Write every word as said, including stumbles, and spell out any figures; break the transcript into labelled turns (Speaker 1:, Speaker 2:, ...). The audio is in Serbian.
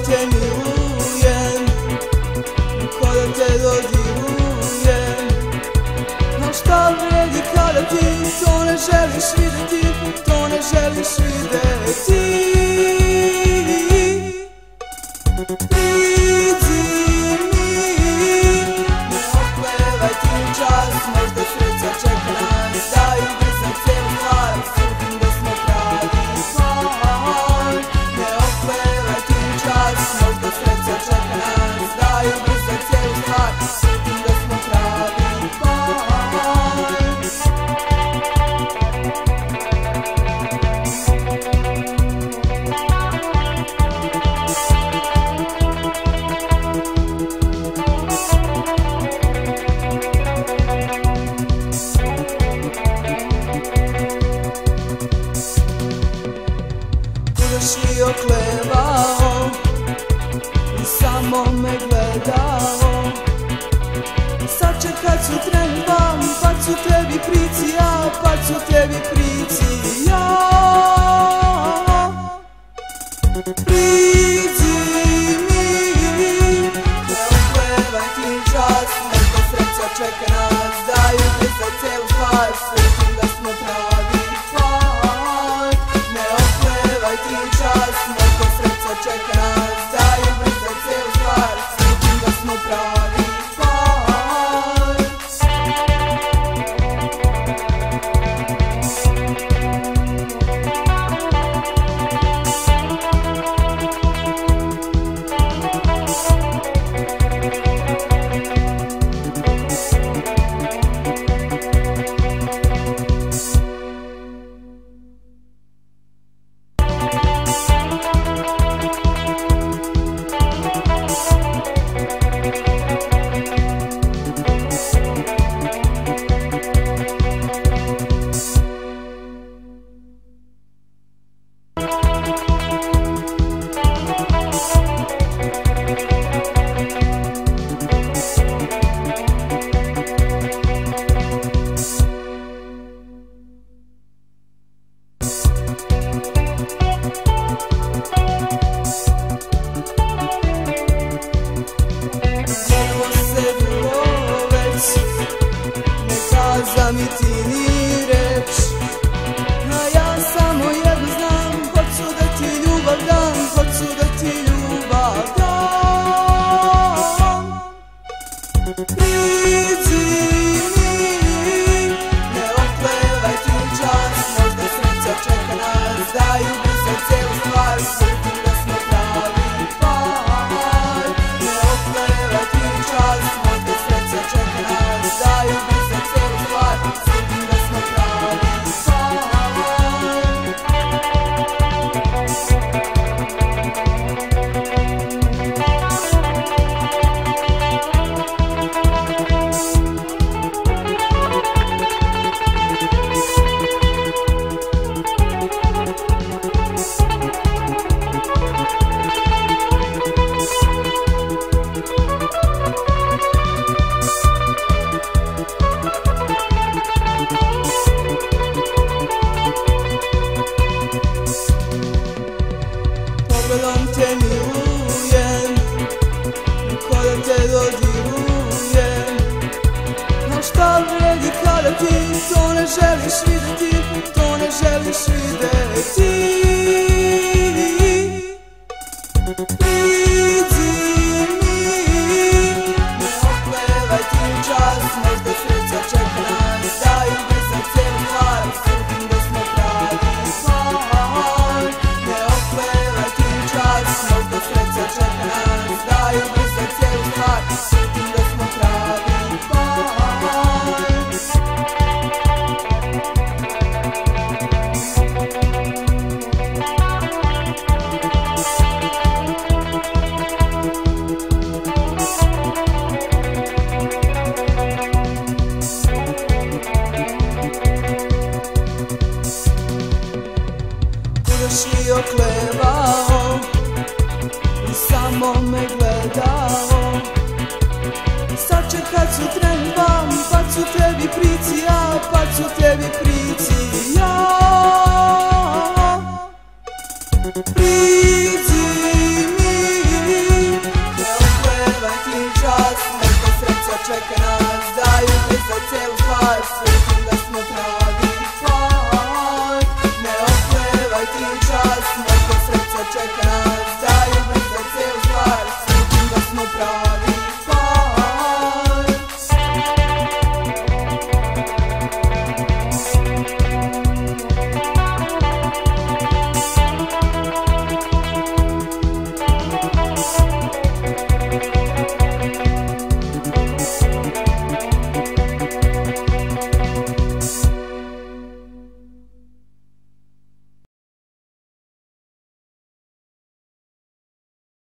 Speaker 1: te milujem, ko da te dodirujem. No šta vredi kada ti to ne želiš videti, to ne želiš videti. Priđi mi, ne oplevaj ti čas, možda sreća čeka nas, da ubrzam celu stvar, sudim da smo pravi par. Ne oplevaj ti čas, možda sreća čeka nas, da ubrzam celu stvar, sudim da smo pravi par. Budeš li oklevao i samo me gledao, sačekat ću tren vam, pa ću tebi prići ja, pa ću tebi prići ja. Priđi mi, ne oplevaj ti čas, možda sreća čeka nas, da ubrza celu stvar, sudim da smo pravi par. Ne oplevaj ti čas, možda sreća čeka nas, da ubrza celu stvar, sudim da smo pravi par. Da mi ti ni reč, a ja samo jedno znam, hoću da ti ljubav dam, hoću da ti ljubav dam. Priđi mi, ne oplevaj ti čas, možda sreća čeka nas, da ubrza celu stvar, sudim da smo pravi par. Ne oplevaj ti čas, možda sreća čeka nas, da ubrza celu stvar, sudim da smo pravi par. Pogledom te milujem, ko da te dodirujem. No šta vredi kada ti to ne želiš videti, to ne želiš videti. Priđi mi, ne oplevaj ti čas, možda sreća čeka nas, da ubrza celu stvar, sudim da smo pravi par. Ne oplevaj ti čas, možda sreća čeka nas, da ubrza celu stvar, sudim da smo pravi par. Budeš li oklevao i samo me gledao, sačekat ću tren vam, pa ću tebi prići ja, pa ću tebi prići